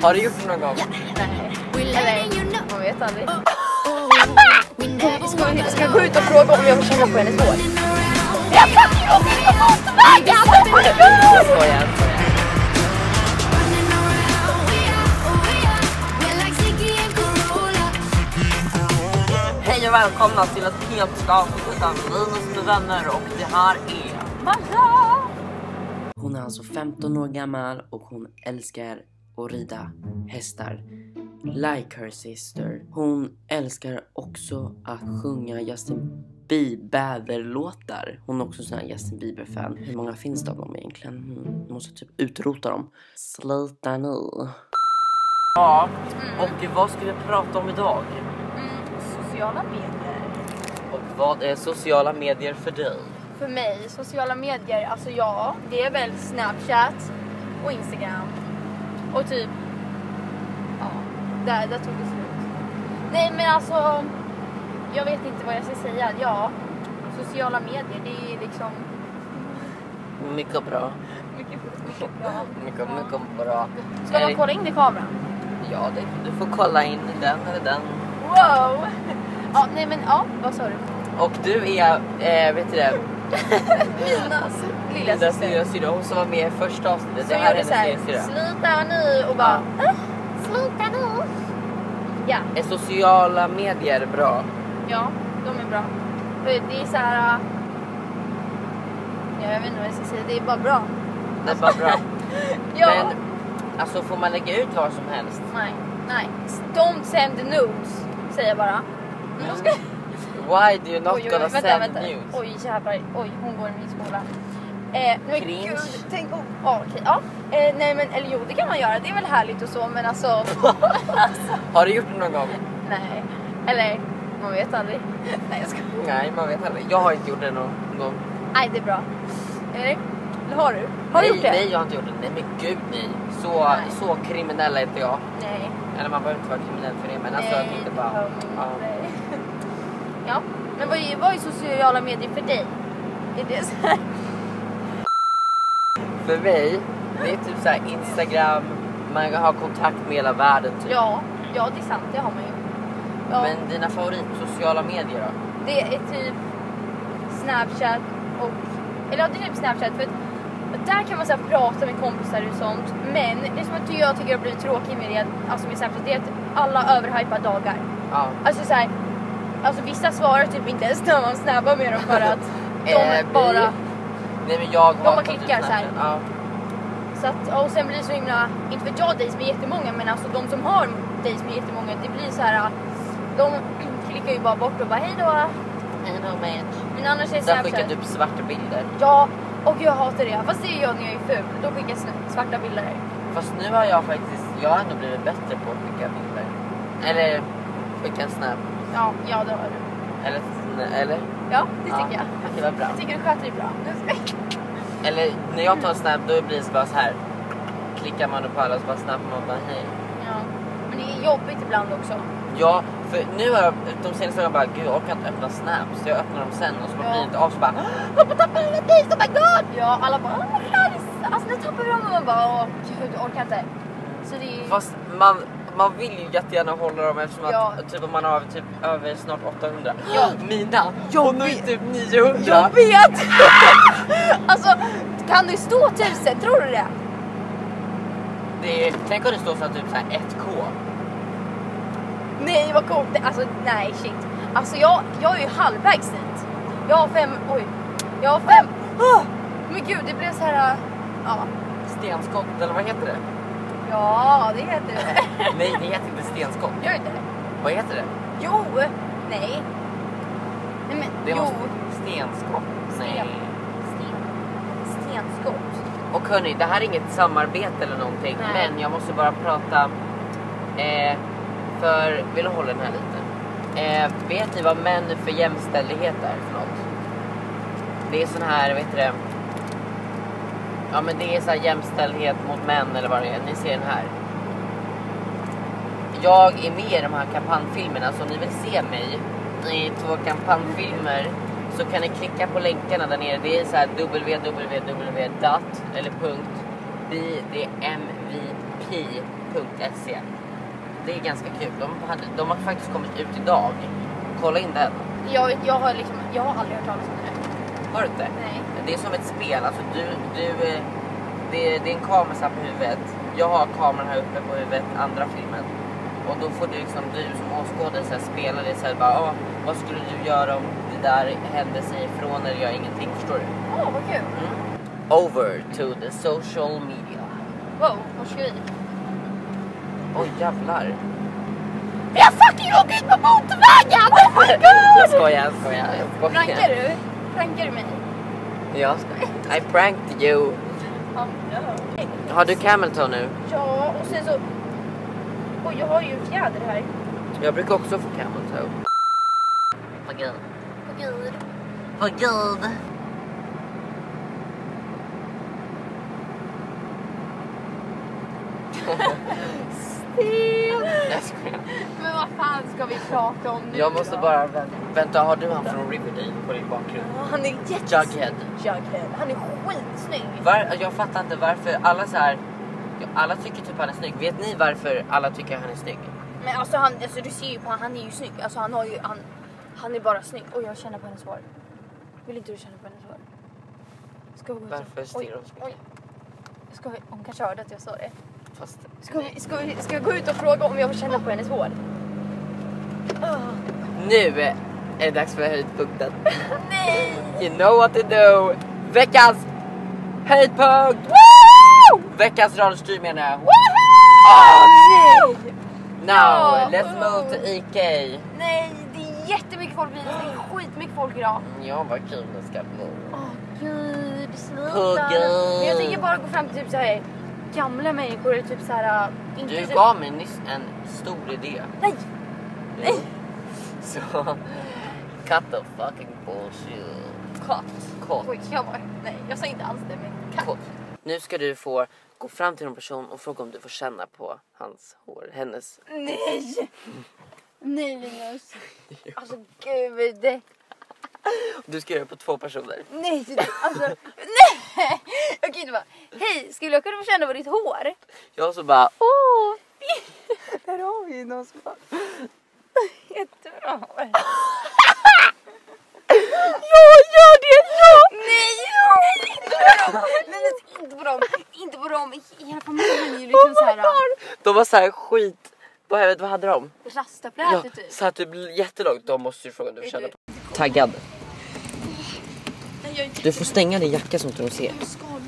Har du gjort det någon gång? Nej. Eller, man vet aldrig. Ska jag gå ut och fråga om jag vill känna på hennes hår? Jag fattar också! Jag måste väga! Hej och välkomna till ett helt avsnitt av Linus med vänner, och det här är Maja! Hon är alltså 15 år gammal och hon älskar att rida hästar. Like her sister. Hon älskar också att sjunga Justin Bieber-låtar. Hon är också sån här Justin Bieber-fan. Hur många finns det av dem egentligen? Hon måste typ utrota dem. Sluta nu. Ja, och vad ska vi prata om idag? Sociala medier. Och vad är sociala medier för dig? För mig, sociala medier, alltså ja, det är väl Snapchat och Instagram. Och typ, ja, där tog det slut. Nej men alltså, jag vet inte vad jag ska säga. Ja, sociala medier, det är liksom mycket bra. Mycket bra. Mycket bra. Ska man kolla in i kameran? Ja, du får kolla in den eller den. Wow! Ja, nej men ja, vad sa du? Och du är, vet du det? Minas lilla syster. Hon som var med i första avsnittet. Så det här är hennes lilla syster. Sluta nu och bara, sluta nu. Ja. Är sociala medier bra? Ja, de är bra. För det är så här. Ja, jag vet inte vad jag ska säga. Det är bara bra. Det är bara bra. Ja. Men, alltså får man lägga ut vad som helst? Nej. Don't send the nudes, säger jag bara. Why do you not gonna send nudes? Oj, jävlar. Oj, hon går i min skola. Men Cringe. gud, tänk om... Okej, ja. Nej, men, eller jo, det kan man göra. Det är väl härligt och så, men alltså... Har du gjort det någon gång? Nej. Eller, man vet aldrig. Nej, jag ska... Nej, man vet aldrig. Jag har inte gjort det någon gång. Nej, det är bra. Eller har du? Har du gjort det? Nej, jag har inte gjort det. Nej, men gud, nej. Så kriminell är inte jag. Nej. Eller man behöver inte vara kriminell för det, men alltså jag tänkte bara... Nej. Ja, men vad är sociala medier för dig? Är det så här? För mig, det är typ så här Instagram, man har kontakt med hela världen typ. Ja, det är sant, det har man ju. Ja. Men dina favorit sociala medier då? Det är typ Snapchat och... Eller ja, det är typ Snapchat för att där kan man så här prata med kompisar och sånt. Men det som jag tycker har blivit tråkigt med det, alltså med Snapchat, det är att alla överhypar dagar. Ja. Alltså så här, alltså vissa svarar typ inte ens när man snabbar med dem för att de bara... Nej, men jag man klickar så här. Ja. Så att, och sen blir det så himla, inte för jag dejs med jättemånga, men alltså de som har dejs med jättemånga, det blir så här, de klickar ju bara bort och bara hej då. Hej då, man. Men annars är det Sen skickar typ svarta bilder. Ja, och jag hatar det. Fast det gör när jag är ful. Då skickar jag svarta bilder. Fast nu har jag ändå blivit bättre på att skicka bilder. Eller skicka en snap. Ja, det har du. Eller? Ja, det tycker jag. Det var bra. Jag tycker du sköter dig bra. Eller när jag tar en snap, då blir det bara så här. Klickar man på alla och så bara snappar man bara hej. Ja, men det är jobbigt ibland också. Ja, för nu har jag de senaste gångerna bara, gud jag orkar inte öppna snaps. Så jag öppnar dem sen och så blir det inte av så bara, pappa tappar en bil, oh my god! Ja, alla bara, oh my god, alltså nu tappar vi dem och man bara, åh gud, jag orkar inte. Så det är... Fast man vill ju jättegärna hålla dem eftersom att typ, man har typ över snart 800. Ja. Mina, jag är typ 900. Jag vet! Alltså, kan det stå 1000, tror du det? Tänk om det står så här, typ så här 1K. Nej, vad coolt. Alltså, nej, shit. Alltså, jag är ju halvvägs dit. Jag har 5... Men gud, det blev så här... Ja. Stenskott, eller vad heter det? Ja, det heter det. Nej, det heter inte stenskott. Gör inte det? Vad heter det? Jo. Nej. Nej, men det jo. Stenskott. Nej. Stenskott. Och hörni, det här är inget samarbete eller någonting. Nej. Men jag måste bara prata... för, vill du hålla den här lite? Vet ni vad män för jämställdhet är för något? Det är sån här, vet du det? Ja, men det är så här jämställdhet mot män eller vad det är. Ni ser den här. Jag är med i de här kampanjfilmerna, så om ni vill se mig i 2 kampanjfilmer så kan ni klicka på länkarna där nere. Det är så här www. eller .bdmvp .se. Det är ganska kul. De har faktiskt kommit ut idag. Kolla in den. Jag har aldrig hört talas om det. Har du inte? Nej. Det är som ett spel. Alltså det är en kamera så här på huvudet. Jag har kameran här uppe på huvudet, andra filmen. Och då får du liksom, du som åskådare spela det så här bara, vad skulle du göra om det där hände sig ifrån eller gör ingenting, förstår du? Vad kul. Over to the social media. Wow, vad ska vi? Oj jävlar. Jag fucking åker ut på motorvägen! Oh my god! Jag skojar. Prankar du mig? Jag skojar. I pranked you. Oh no. Har du camel toe nu? Ja, och sen så... Och jag har ju en fjäder här. Jag brukar också få camel toe. Vad gud. Vad gud. Jag skojar. Men vad fan ska vi prata om nu? Jag måste bara vänta, har du han från Riverdale på din bakgrund? Han är Jughead. Han är skitsnygg. Jag fattar inte varför alla så här. Alla tycker typ han är snygg. Vet ni varför alla tycker han är snygg? Men alltså du ser ju på han är ju snygg. Alltså han är bara snygg. Och jag känner på hennes hår. Vill inte du känna på hennes hår? Ska vi gå ut? Varför stirrar hon så mycket? Hon kanske hörde att jag sa det. Fast Ska jag gå ut och fråga om jag får känna på hennes hår? nu är det dags för höjdpunkten. Nej! You know what to do. Veckans höjdpunkt. Woo! Veckans radiostyr menar jag. Nej! Now, let's move to IK. Nej, det är jättemycket folk. Det är skitmycket folk idag. Ja, vad kul det ska bli. Gud, sluta. Gud. Men jag tänker bara gå fram till typ så här gamla människor eller typ så här. Du gav mig nyss en stor idé. Nej. Så, cut the fucking bullshit. Cut. Oj, nej, jag sa inte alls det, men Cut. Nu ska du få gå fram till en person och fråga om du får känna på hans hår, hennes. Nej. Nej, Linus. Alltså gud. Du ska göra det på 2 personer. Nej, alltså nej. Okej, det var. Hej, skulle jag kunna få känna på ditt hår? Jag så bara, Där har vi någon som bara. Jättebra. jag gör det så. Nej, inte på dem. Hela familjen är ju liksom så här. De var så här skit. Vad hade de? Rastaflätor typ. Så att det blir jättelångt. De måste ju fråga om du får känna på. Taggad. Du får stänga din jacka som inte de ser.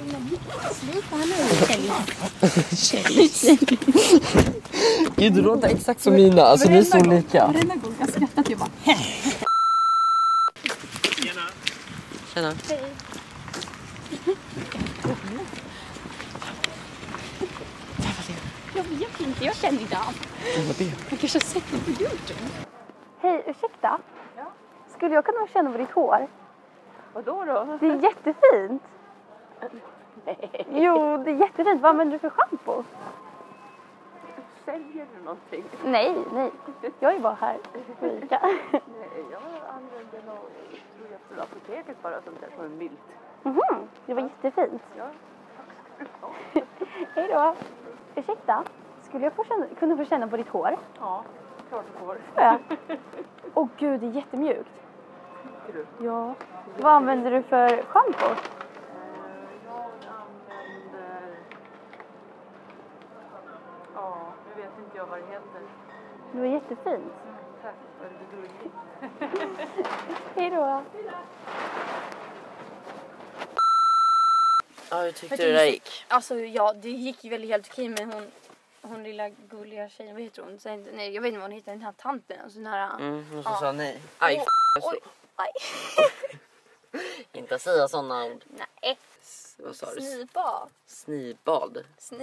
Du låter exakt som mina. Alltså ni är så lika. Varenda gång jag skrattar till bara. Tjena. Hej. Jag vet inte, jag känner inte alls. Jag kanske har sett det på YouTube. Hej, ursäkta? Ja? Skulle jag kunna känna på ditt hår? Vadå då? Det är jättefint. Nej. Jo, det är jättefint. Vad använder du för shampoo? Säljer du någonting? Nej. Jag är bara här på Ica. Nej, jag använder nog, tror jag, från apoteket bara sånt där som en milt. Det var jättefint. Ja. Hej då. Ursäkta, skulle jag kunna få känna på ditt hår? Ja, klart du får. Ja. Åh gud, det är jättemjukt. Tycker du? Ja. Vad använder du för shampoo? Jag använder... Ja, nu vet inte jag vad det heter. Det var jättefint. Tack, vad är det gulligt. Hej då. Ja, hur tyckte du det gick? Alltså ja, det gick ju väl helt okej, men hon lilla gulliga tjejen, vad heter hon? Sen, nej, jag vet inte vad hon heter, den här tanten. Alltså, den här, Hon som sa nej. Aj, oj. Inte säga sådana ord. Nej. Vad sa du? Snibad.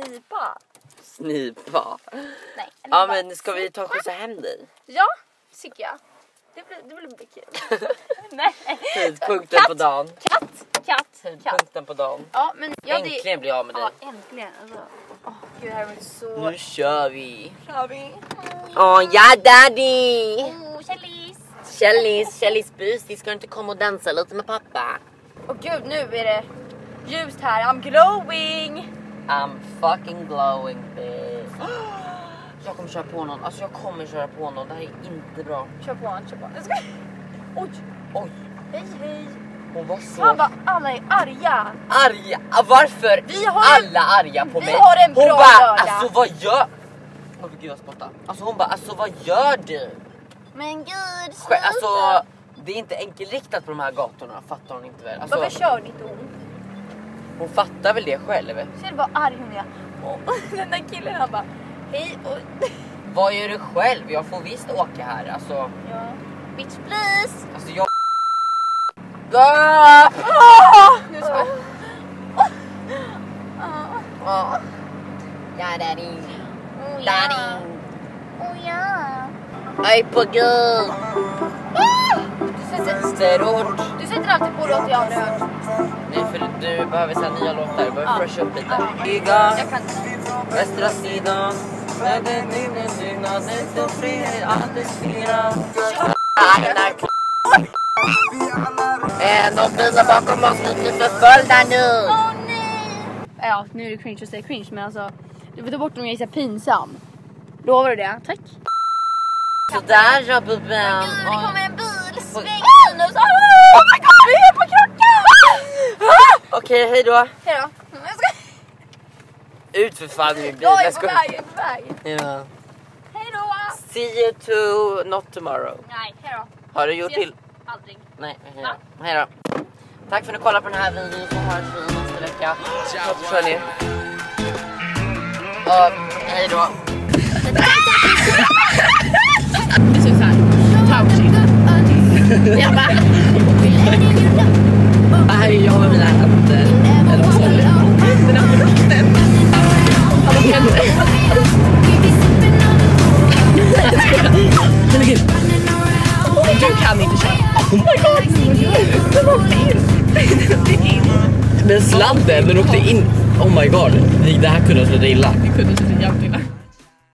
Snipa. Nej. Ja, men ska vi ta och skjutsa hem dig? Ja, tycker jag. Det blir kul. Nej. Höjdpunkten på dagen. Katt. Höjdpunkten på dagen. Ja, men Äntligen blir jag av med dig. Ja, äntligen. Alltså. Gud, det här var så... Nu kör vi. Åh, ja daddy. Källis. Bus, ska du inte komma och dansa lite med pappa? Åh gud, nu är det ljust här. I'm glowing. I'm fucking glowing bitch. Jag kommer köra på någon. Alltså jag kommer köra på någon. Det här är inte bra. Kör på honom, kör på honom. Oj. Oj. Hej, hej. Hon var så... Fan vad alla är arga. Arga? Varför Vi har alla arga på mig? Vi har en bra hon bara, lördag. alltså vad gör... Åh gud jag spottar. Alltså hon bara, alltså vad gör du? Men gud, Alltså det är inte enkelriktat på de här gatorna. Fattar hon inte väl? Alltså, varför kör inte hon? hon fattar väl det själv? Ser du vad arg hon är? Och den där killen han bara, hej och... Vad gör du själv? Jag får visst åka här. Alltså, Ja. Bitch please. alltså jag... Gå! Nu ska jag. Ja, daddy. Oh, Daddy. Oh ja. Jag är på gud. Sterort. Du sätter alltid på låt jag aldrig hört. Nej, för du behöver säga nya låtar. Du behöver fresha upp lite. Jag kan inte. Västra sidan. De bilar bakom oss blir förföljda nu. Åh nej. Ja, nu är det cringe att säga cringe, men alltså du får ta bort om jag är så pinsam. Lovar du det? Tack. Sådär ja, bubben. Det kommer en bil. Sväng in och så. Oh my god, vi är på krocka. Okej, hej då. Hej då. Jag ska... Ut för fan i min bil. Jag är på väg, jag är på väg. Ja. Hej då. See you to not tomorrow. Nej, hej då. Har du gjort till? Aldrig. Nej, hej då. Tack för att ni kollade på den här videon, så hörs vi nästa vecka. Ciao, ni. Och hej då. Det ser ut såhär. Jag bara. Här är jag med mina händer. Eller vad sa du? Händerna på rocken. Du kan inte köra. Oh my god. Men sladden, den åkte in. Oh my god. Det här kunde sluta illa. Det kunde sluta jävligt illa.